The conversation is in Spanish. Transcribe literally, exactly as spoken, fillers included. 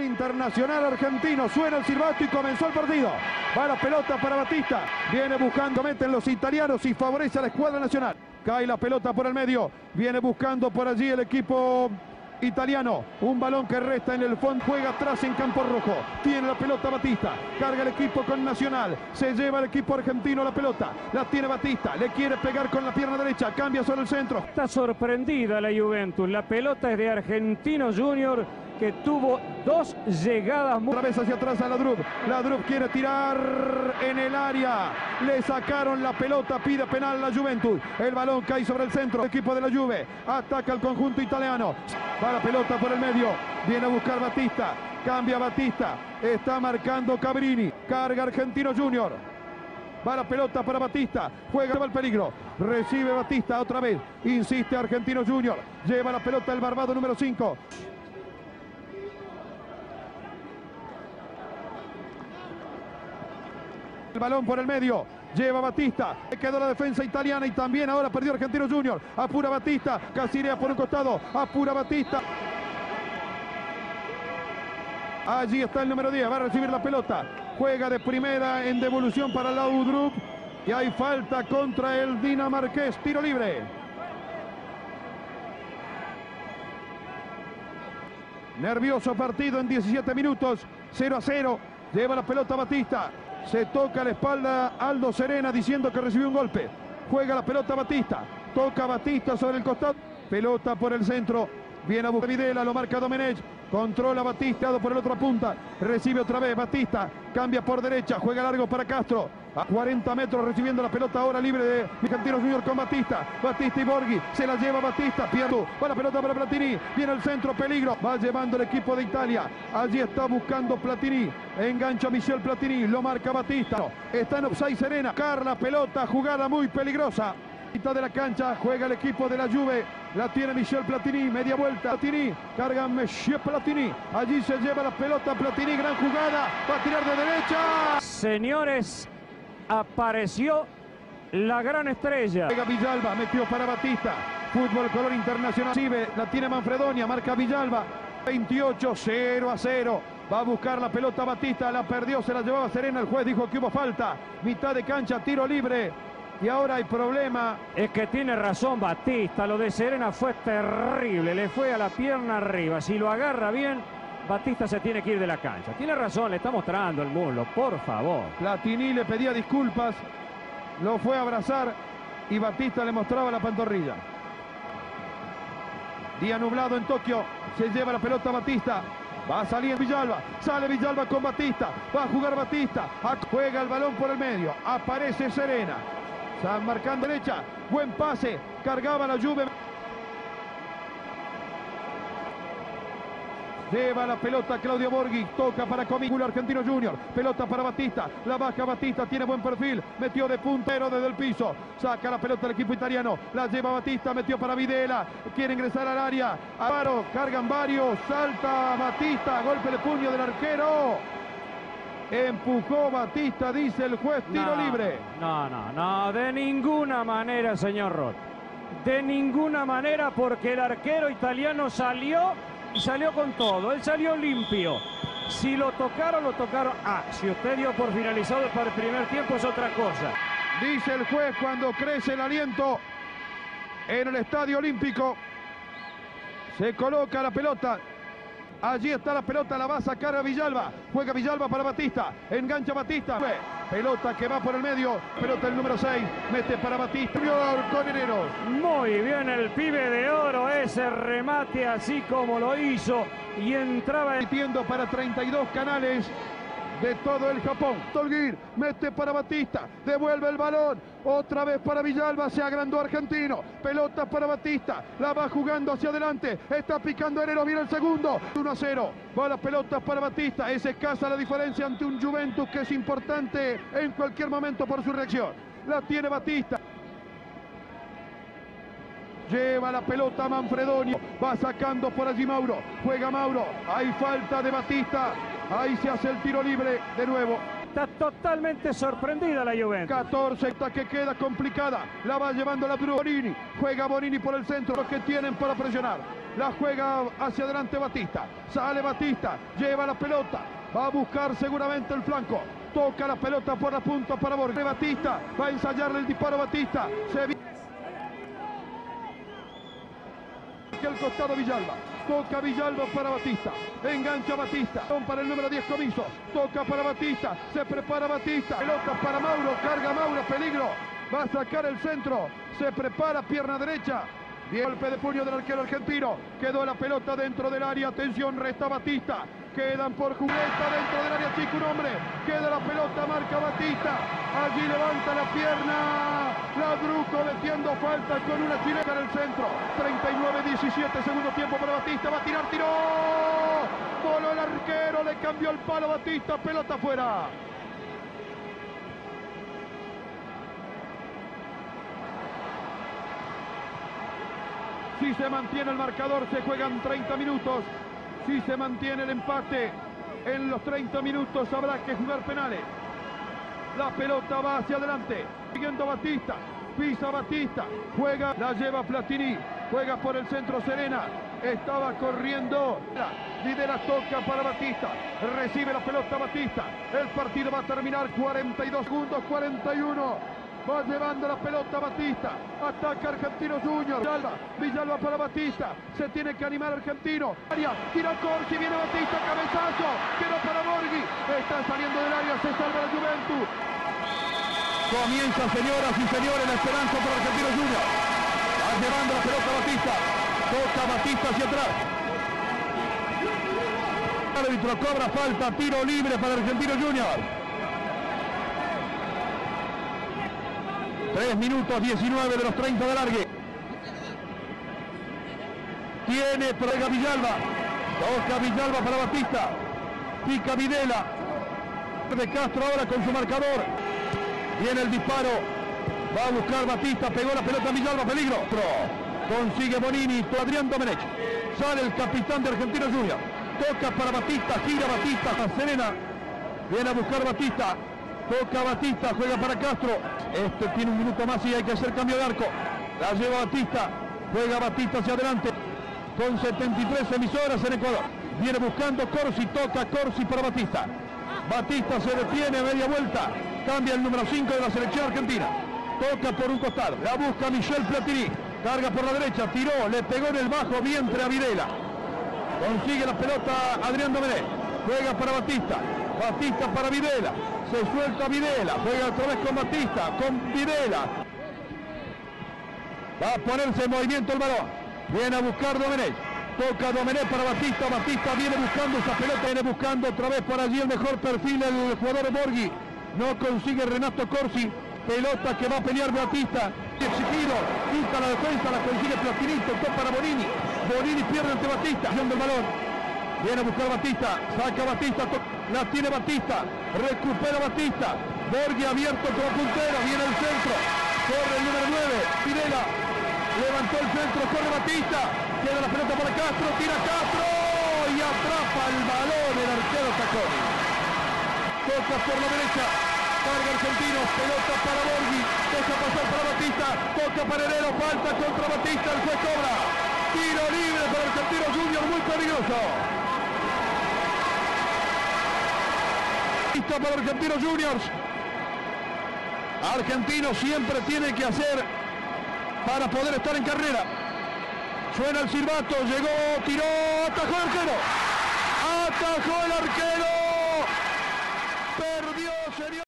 El Internacional argentino, suena el silbato y comenzó el partido. Va la pelota para Batista, viene buscando, meten los italianos y favorece a la escuadra nacional. Cae la pelota por el medio, viene buscando por allí el equipo italiano. Un balón que resta en el fondo, juega atrás en campo rojo. Tiene la pelota Batista, carga el equipo con Nacional. Se lleva el equipo argentino la pelota, la tiene Batista, le quiere pegar con la pierna derecha, cambia sobre el centro. Está sorprendida la Juventus, la pelota es de Argentino Junior, que tuvo dos llegadas muy... Otra vez hacia atrás a Laudrup. Laudrup quiere tirar en el área. Le sacaron la pelota, pide penal la Juventus. El balón cae sobre el centro. El equipo de la Juve ataca al conjunto italiano. Va la pelota por el medio. Viene a buscar Batista. Cambia Batista. Está marcando Cabrini. Carga Argentino Junior. Va la pelota para Batista, juega, lleva el peligro, recibe Batista otra vez, insiste Argentino Junior, lleva la pelota el barbado número cinco. El balón por el medio, lleva Batista, quedó la defensa italiana y también ahora perdió Argentino Junior, apura Batista, Casirea por un costado, apura Batista. Allí está el número diez, va a recibir la pelota, juega de primera en devolución para Laudrup y hay falta contra el dinamarqués, tiro libre. Nervioso partido en diecisiete minutos, cero a cero, lleva la pelota Batista. Se toca la espalda Aldo Serena diciendo que recibió un golpe. Juega la pelota Batista. Toca Batista sobre el costado. Pelota por el centro. Viene a buscar Videla, lo marca Domenech. Controla Batista, dado por el otro punta. Recibe otra vez Batista. Cambia por derecha. Juega largo para Castro. A cuarenta metros recibiendo la pelota ahora libre de Argentino Junior con Batista. Batista y Borghi. Se la lleva Batista. Pierdo. Va la pelota para Platini. Viene el centro. Peligro. Va llevando el equipo de Italia. Allí está buscando Platini. Engancha Michel Platini. Lo marca Batista. Está en offside Serena. Carla pelota. Jugada muy peligrosa. Mitad de la cancha. Juega el equipo de la Juve. La tiene Michel Platini. Media vuelta. Platini. Carga Michel Platini. Allí se lleva la pelota Platini. Gran jugada. Va a tirar de derecha. Señores, apareció la gran estrella. Llega Villalba, metió para Batista. Fútbol color internacional. La tiene Manfredonia, marca Villalba. veintiocho, cero a cero. Va a buscar la pelota Batista, la perdió, se la llevaba Serena. El juez dijo que hubo falta. Mitad de cancha, tiro libre. Y ahora hay problema. Es que tiene razón Batista, lo de Serena fue terrible. Le fue a la pierna arriba. Si lo agarra bien, Batista se tiene que ir de la cancha. Tiene razón, le está mostrando el muslo, por favor. Platini le pedía disculpas, lo fue a abrazar y Batista le mostraba la pantorrilla. Día nublado en Tokio, se lleva la pelota Batista. Va a salir Villalba, sale Villalba con Batista, va a jugar Batista, juega el balón por el medio, aparece Serena. Están marcando derecha, buen pase, cargaba la Juve. Lleva la pelota Claudio Borghi, toca para Comículo Argentino Junior, pelota para Batista, la baja Batista, tiene buen perfil, metió de puntero desde el piso, saca la pelota el equipo italiano, la lleva Batista, metió para Videla, quiere ingresar al área, Avaro, cargan varios, salta Batista, golpe de puño del arquero, empujó Batista, dice el juez, tiro no, libre. No, no, no, de ninguna manera, señor Roth, de ninguna manera, porque el arquero italiano salió y salió con todo, él salió limpio. Si lo tocaron, lo tocaron. Ah, si usted dio por finalizado para el primer tiempo es otra cosa. Dice el juez cuando crece el aliento en el Estadio Olímpico. Se coloca la pelota. Allí está la pelota, la va a sacar a Villalba. Juega Villalba para Batista. Engancha Batista. Pelota que va por el medio. Pelota el número seis. Mete para Batista. Con Hereros. Muy bien el pibe de oro. Ese remate así como lo hizo. Y entraba metiendo para treinta y dos canales de todo el Japón. Tolguir mete para Batista, devuelve el balón, otra vez para Villalba, se agrandó Argentino, pelota para Batista, la va jugando hacia adelante, está picando Hereros, viene el segundo, uno a cero, va la pelota para Batista, es escasa la diferencia ante un Juventus que es importante en cualquier momento por su reacción, la tiene Batista. Lleva la pelota Manfredonio, va sacando por allí Mauro, juega Mauro, hay falta de Batista, ahí se hace el tiro libre de nuevo. Está totalmente sorprendida la Juventus. catorce, esta que queda complicada, la va llevando la Bonini, juega Bonini por el centro, los que tienen para presionar. La juega hacia adelante Batista. Sale Batista. Lleva la pelota. Va a buscar seguramente el flanco. Toca la pelota por la punta para Borghi. Batista. Va a ensayarle el disparo Batista. Se viene el costado Villalba. Toca Villalba para Batista. Engancha Batista. Para el número diez Comiso. Toca para Batista. Se prepara Batista. Pelota para Mauro. Carga Mauro. Peligro. Va a sacar el centro. Se prepara pierna derecha. Bien, golpe de puño del arquero argentino. Quedó la pelota dentro del área. Atención, resta Batista. Quedan por jugueta dentro del área chico un hombre. Queda la pelota, marca Batista. Allí levanta la pierna. Ladruco metiendo falta con una chilena en el centro. treinta y nueve diecisiete, segundo tiempo para Batista. Va a tirar, tiró. Voló el arquero, le cambió el palo Batista. Pelota afuera. Si se mantiene el marcador, se juegan treinta minutos. Si se mantiene el empate, en los treinta minutos habrá que jugar penales. La pelota va hacia adelante. Siguiendo Batista. Pisa Batista. Juega, la lleva Platini. Juega por el centro Serena. Estaba corriendo. Videla toca para Batista. Recibe la pelota Batista. El partido va a terminar cuarenta y dos segundos, cuarenta y uno. Va llevando la pelota Batista. Ataca Argentino Junior. Villalba. Villalba para Batista. Se tiene que animar Argentino. Área. Tira Corsi. Viene Batista. Cabezazo. Quedó para Borghi. Está saliendo del área. Se salva la Juventus. Comienza, señoras y señores, la esperanza para Argentino Junior. Va llevando la pelota Batista. Toca Batista hacia atrás. El árbitro cobra falta. Tiro libre para Argentino Junior. tres minutos diecinueve de los treinta de largue. Tiene, pega Villalba. Toca Villalba para Batista. Pica Videla. De Castro ahora con su marcador. Viene el disparo. Va a buscar Batista. Pegó la pelota a Villalba. Peligro. Consigue Bonini. Adrián Domenech. Sale el capitán de Argentino Junior. Toca para Batista. Gira Batista. Serena. Viene a buscar Batista. Toca Batista, juega para Castro. Este tiene un minuto más y hay que hacer cambio de arco. La lleva Batista, juega Batista hacia adelante. Con setenta y tres emisoras en Ecuador. Viene buscando Corsi, toca Corsi para Batista. Batista se detiene a media vuelta. Cambia el número cinco de la selección argentina. Toca por un costado. La busca Michel Platini. Carga por la derecha, tiró, le pegó en el bajo vientre a Videla. Consigue la pelota Adrián Domenech. Juega para Batista. Batista para Videla. Se suelta Videla, juega otra vez con Batista, con Videla. Va a ponerse en movimiento el balón. Viene a buscar Domenech. Toca Domenech para Batista. Batista viene buscando esa pelota. Viene buscando otra vez por allí el mejor perfil el jugador Borghi. No consigue Renato Corsi. Pelota que va a pelear Batista. Exigido. Quita la defensa, la consigue Platini. Tocó para Bonini. Bonini pierde ante Batista. El balón. Viene a buscar Batista, saca Batista, la tiene Batista, recupera Batista, Borghi abierto como puntero, viene el centro, corre el número nueve, Videla, levantó el centro, corre Batista, queda la pelota para Castro, tira Castro y atrapa el balón el arquero Tacconi. Toca por la derecha, carga Argentino, pelota para Borghi, deja pasar para Batista, toca para Herrero, falta contra Batista, el juez cobra, tiro libre para Argentino Junior, muy peligroso. Para Argentinos Juniors. Argentino siempre tiene que hacer para poder estar en carrera. Suena el silbato, llegó, tiró, atajó el arquero. Atajó el arquero. Perdió, señor.